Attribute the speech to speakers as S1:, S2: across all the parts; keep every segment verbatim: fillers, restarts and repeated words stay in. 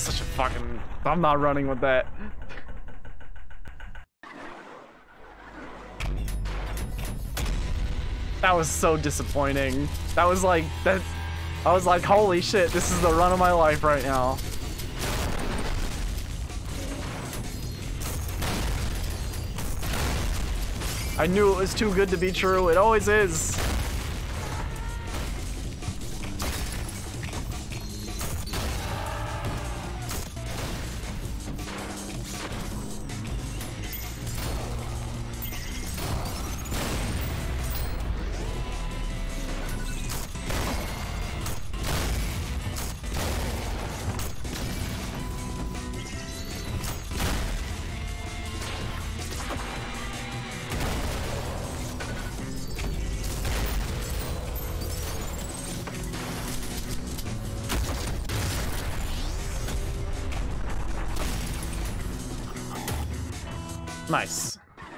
S1: such a fucking... I'm not running with that. That was so disappointing. That was like... that. I was like, holy shit, this is the run of my life right now. I knew it was too good to be true. It always is. Nice.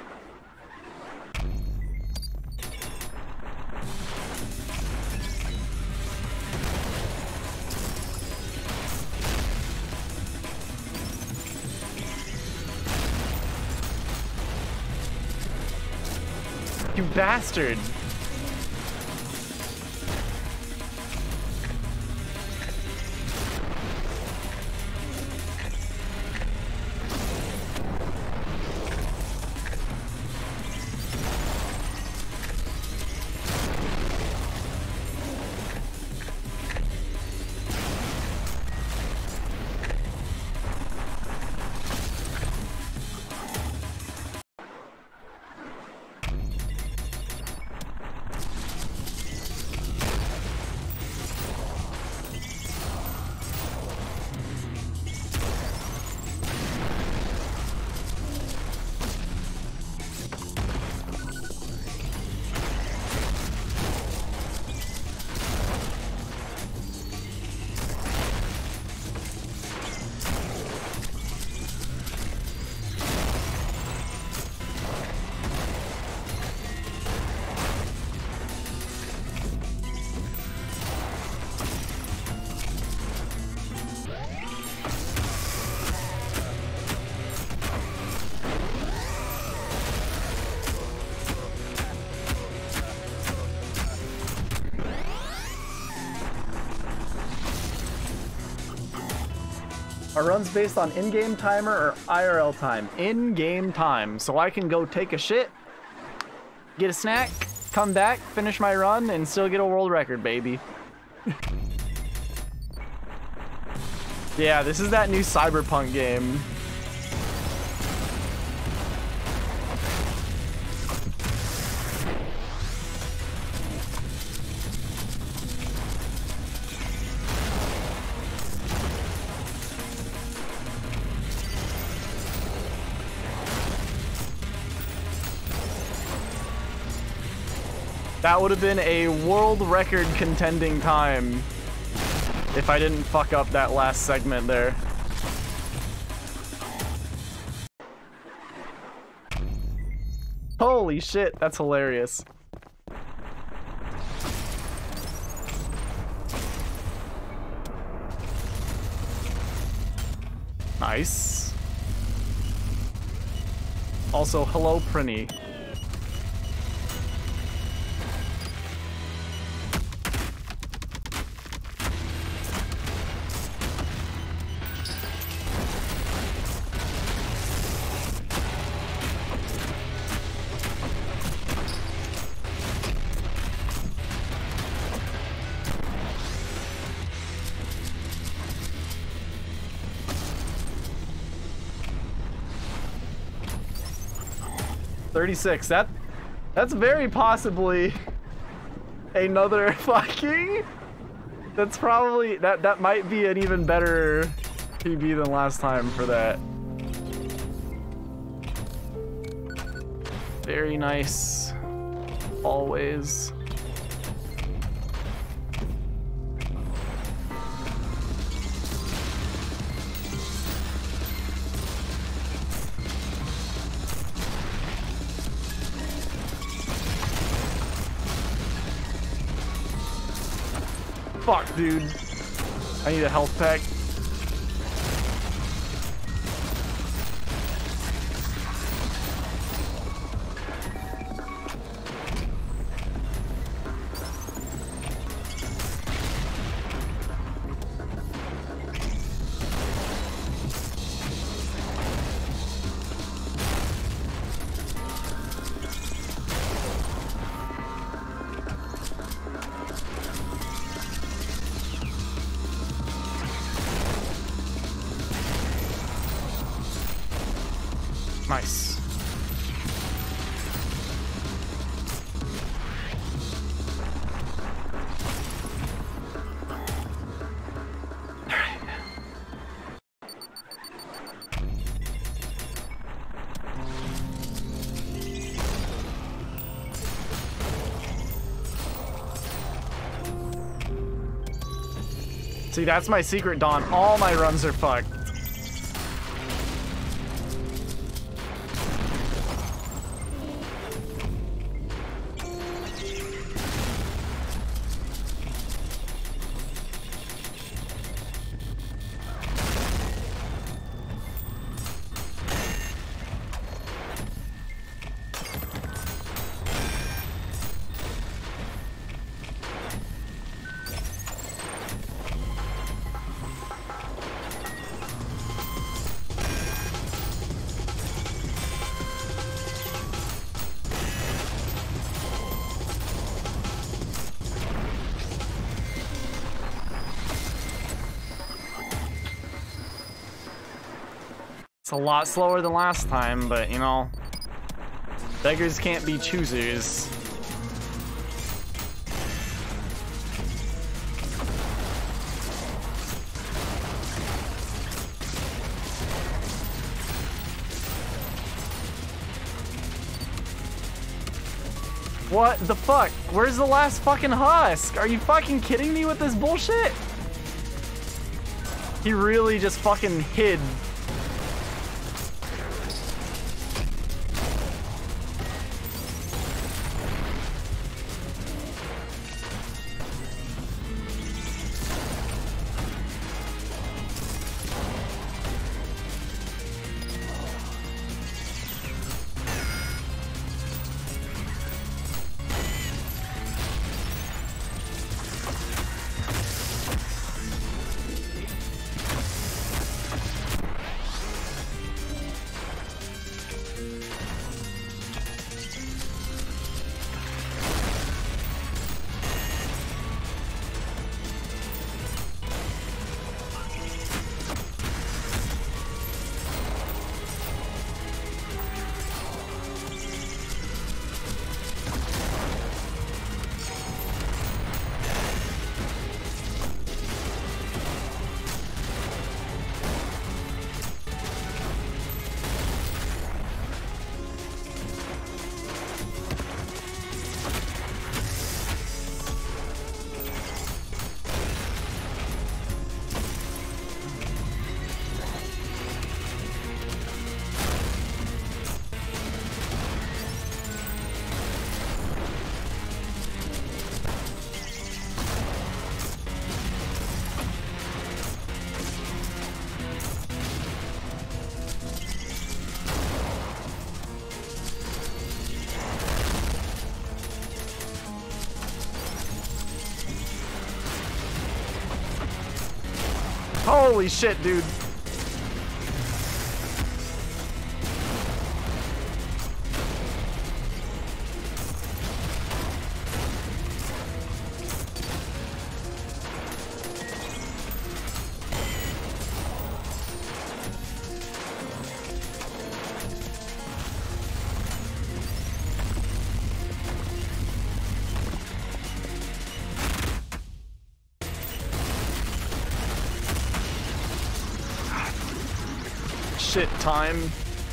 S1: You bastard. Are runs based on in-game timer or I R L time? In-game time, so I can go take a shit, get a snack, come back, finish my run, and still get a world record, baby. Yeah, this is that new Cyberpunk game. That would have been a world record contending time if I didn't fuck up that last segment there. Holy shit, that's hilarious. Nice. Also, hello, Prinny. thirty-six, that that's very possibly another fucking, that's probably, that that might be an even better P B than last time for that. Very nice, always. Fuck, dude. I need a health pack. Nice. See, that's my secret, Dawn. All my runs are fucked. It's a lot slower than last time, but you know, beggars can't be choosers. What the fuck? Where's the last fucking husk? Are you fucking kidding me with this bullshit? He really just fucking hid. Holy shit, dude. Shit time.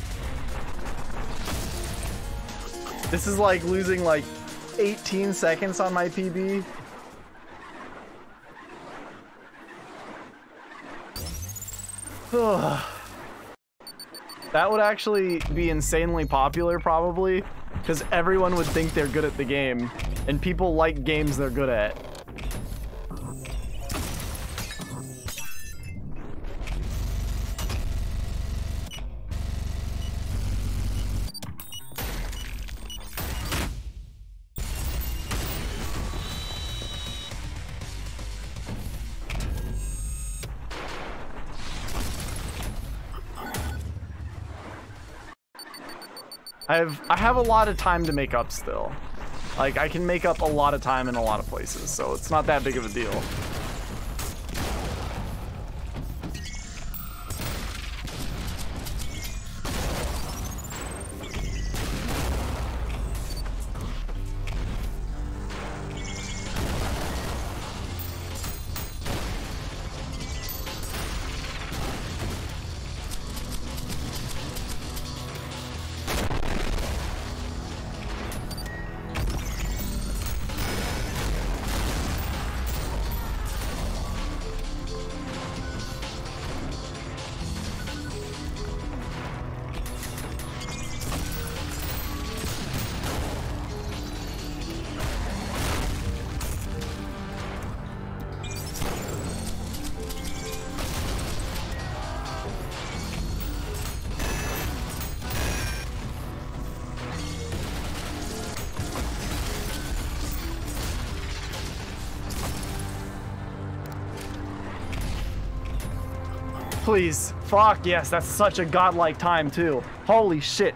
S1: This is like losing like eighteen seconds on my P B. That would actually be insanely popular probably, because everyone would think they're good at the game, and people like games they're good at. I have I have a lot of time to make up still. Like, I can make up a lot of time in a lot of places, so it's not that big of a deal. please. Fuck, yes, that's such a godlike time, too. Holy shit.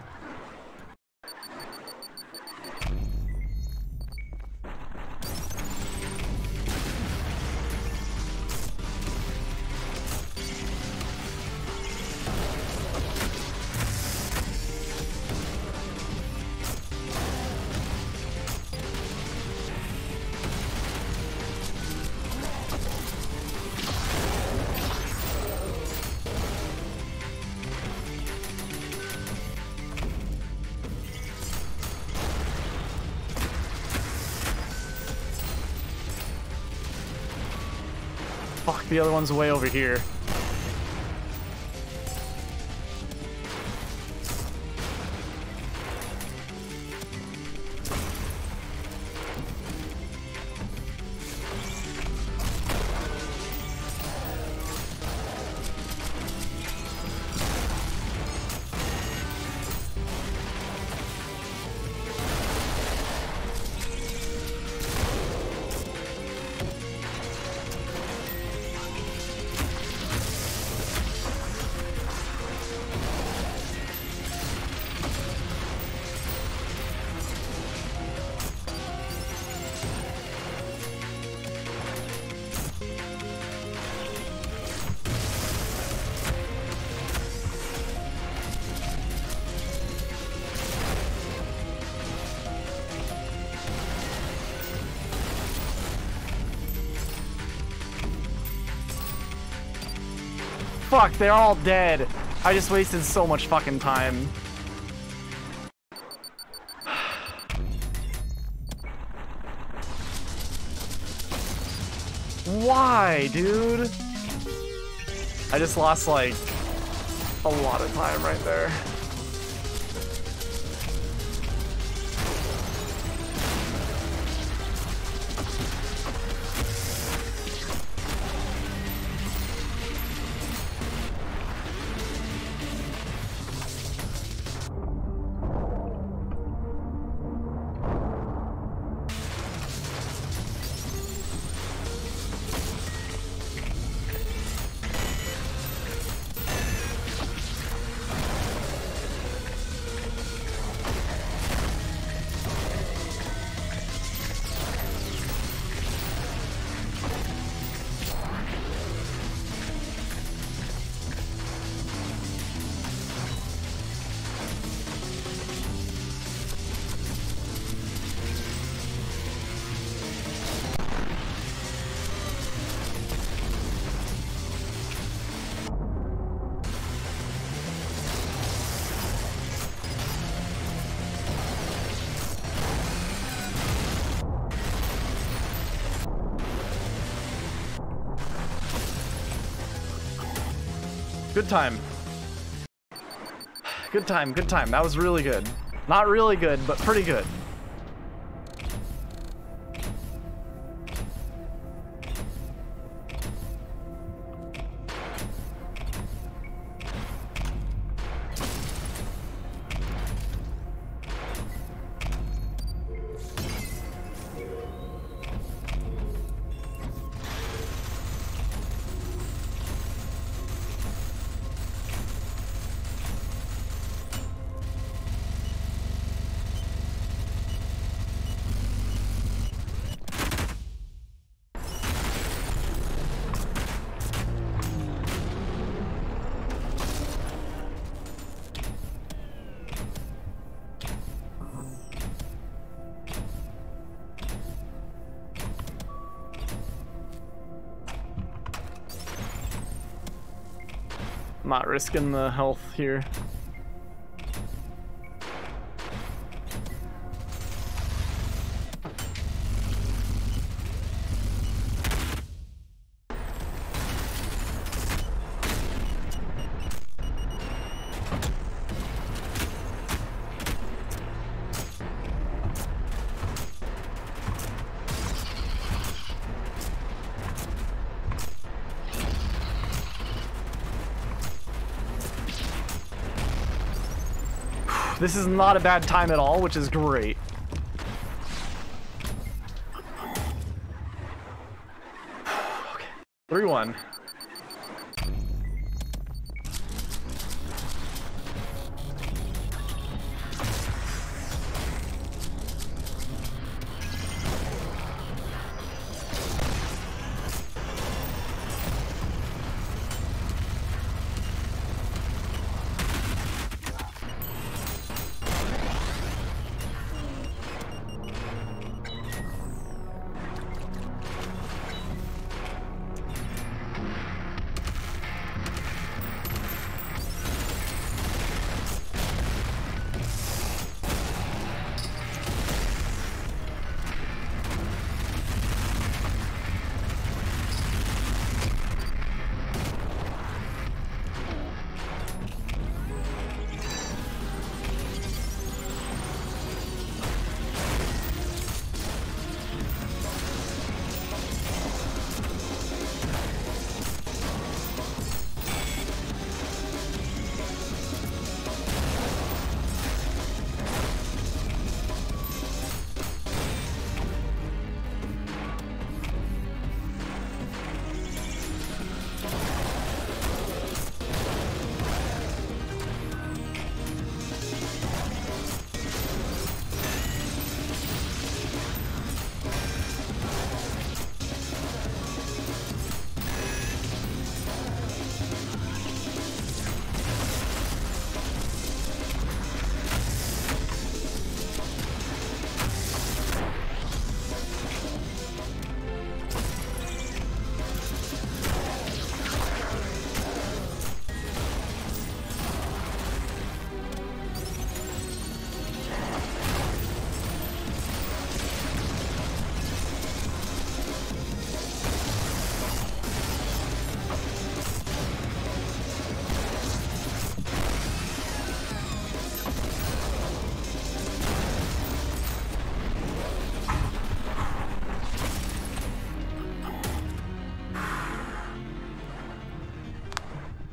S1: Fuck, the other one's way over here. Fuck, they're all dead. I just wasted so much fucking time. Why, dude? I just lost, like, a lot of time right there. Good time. Good time, good time. That was really good. Not really good, but pretty good. Not risking the health here. This is not a bad time at all, which is great. Okay. three one.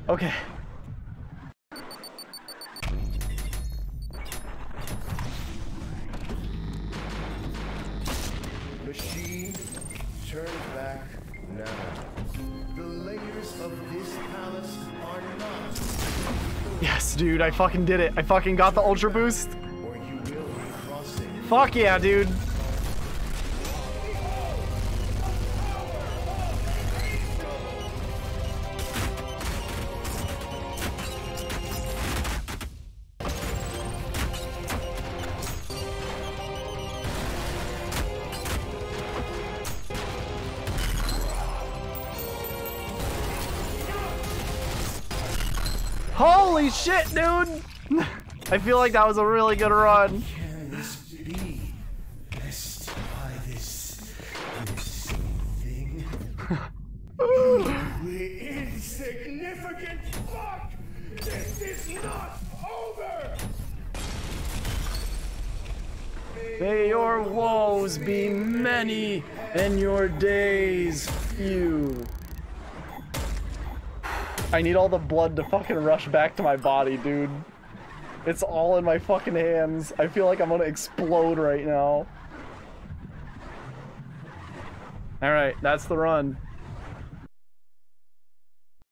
S1: Okay.
S2: Machine, turn back now. The layers of this palace are not.
S1: Yes, dude, I fucking did it. I fucking got the ultra boost.
S2: Or you will be crossing.
S1: Fuck yeah, dude. Holy shit, dude! I feel like that was a really good run.
S2: Can this be? Blessed by this, this thing? The insignificant fuck! This is not over!
S1: May your woes be many and your days few. I need all the blood to fucking rush back to my body, dude. It's all in my fucking hands. I feel like I'm gonna explode right now. Alright, that's the run.